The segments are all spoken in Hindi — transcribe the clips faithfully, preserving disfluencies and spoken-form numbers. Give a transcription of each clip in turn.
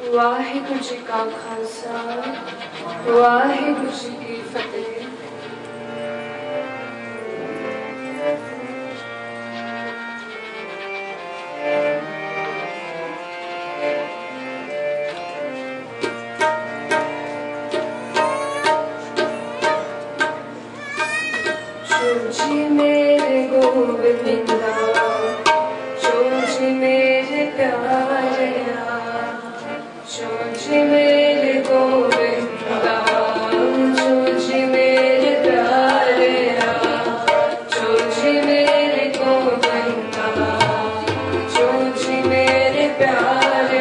वाहिगुरु जी का खालसा वाहिगुरु जी की फतेह। जी मेरे गोविंदा जी मेरे प्यारे जी मेरे गोविंदा जी मेरे प्यारे जी मेरे गोविंदा जी मेरे प्यारे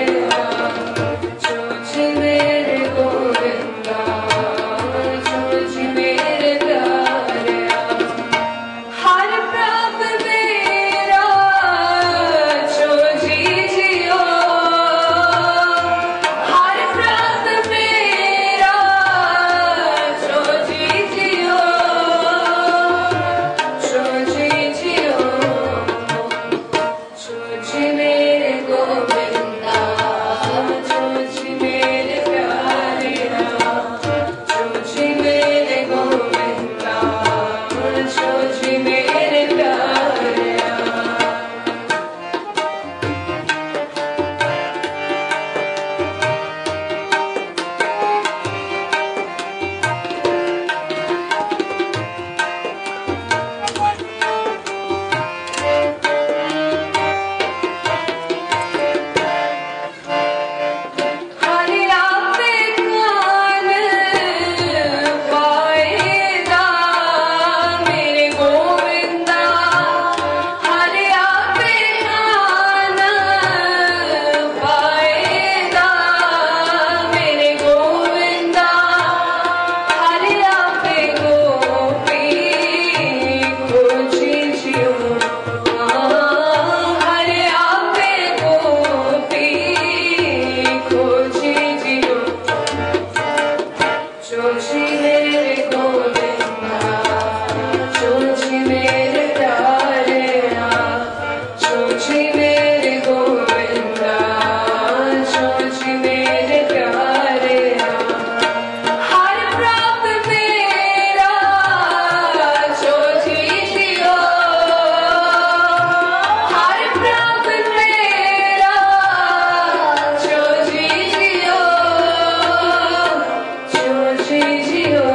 जी मेरे गोविंदा जी मेरे प्यारे हर प्रभ मेरा जो जी जियो हर प्रभ मेरा जो जी जियो जो जी जियो जो जी मेरे गोविंदा जो जी मेरे प्यारे जो जी मेरे गोविंदा जो जी मेरे प्यारे हरि आपे कान पाएगा मेरे गोविंदा हरि आपे कान पाएगा मेरे गोविंदा हरि आपे गोपी खोजी जियो हरि आपे गोपी खोजी जियो जो जी मेरे गोविंदा जो जी मेरे प्यारे जो जी मेरे गोविंदा जो जी मेरे प्यारे हर प्रभ मेरा जो जी जियो हर प्रभ मेरा जो जी जियो जो जी जियो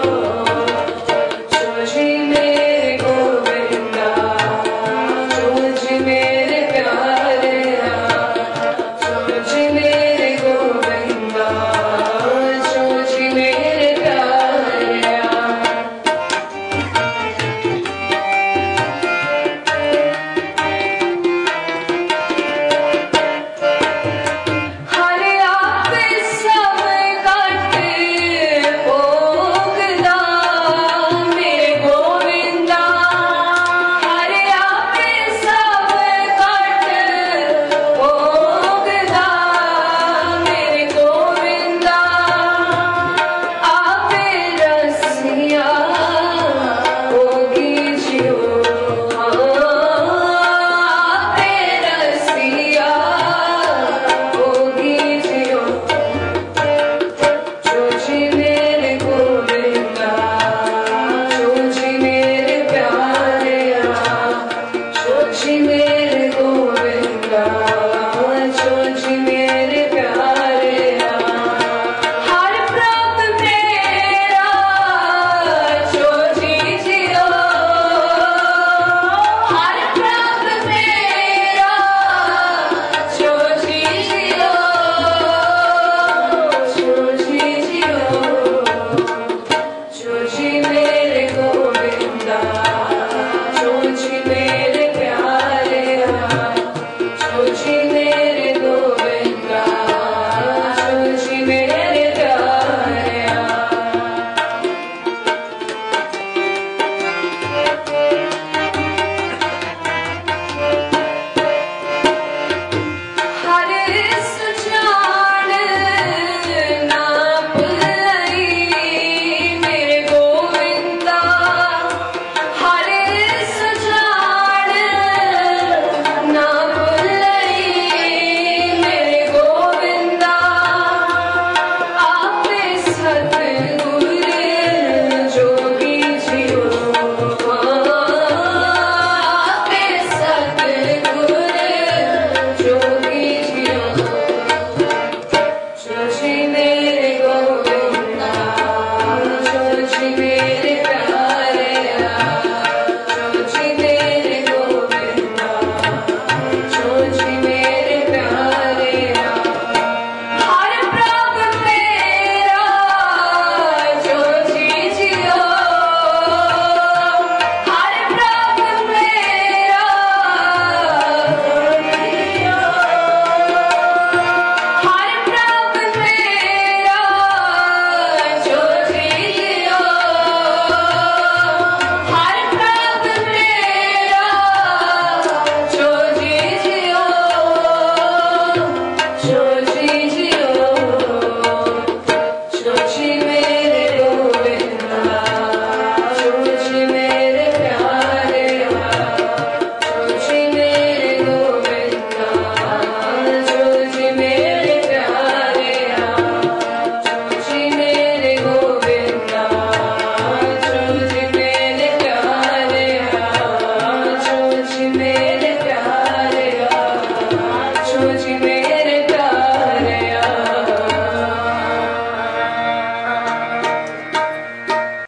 जो जी मेरे गोविंदा जो जी मेरे प्यारे जो जी मेरे गोविंदा जो जी मेरे प्यारे हरि आपे सब कट भोगदा मेरे गोविंदा हरि आपे सब कट भोगदा मेरे गोविंदा आपे रसिया होगी जियो आपे रसिया होगी जियो जो जी मेरे गोविंदा जो जी मेरे प्यारे जो जी मेरे